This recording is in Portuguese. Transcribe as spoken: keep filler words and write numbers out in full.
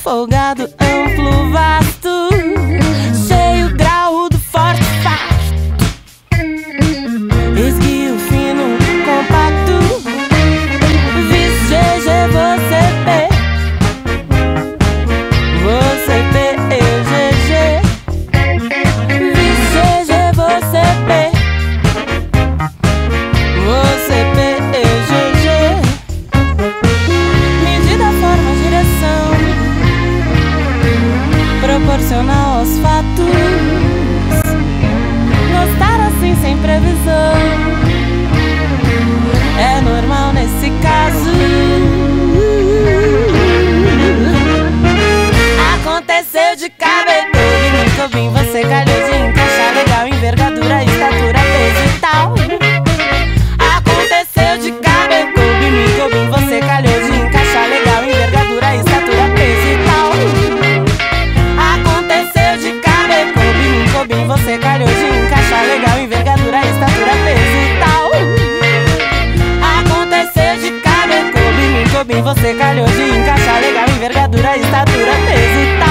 folgado, amplo, vasto, cheio, graúdo, forte, fasto, esguio, fino, compacto. Vixe, G G, você P, você P, eu G G. Vixe, G G, você P, você P, eu G G. Medida, forma, direção, proporcional aos fatos. Gostar assim sem previsão é normal nesse caso. Aconteceu de caber todo bem, você calhou de encaixar legal, envergadura, estatura, peso e tal. Aconteceu de caber todo bem, você calhou de encaixar legal, envergadura, estatura, peso e tal. Aconteceu de caber todo bem, você calhou de encaixar legal, envergadura, estatura, peso e tal. Aconteceu de caber todo bem, você calhou de encaixar legal, envergadura, estatura, peso e tal.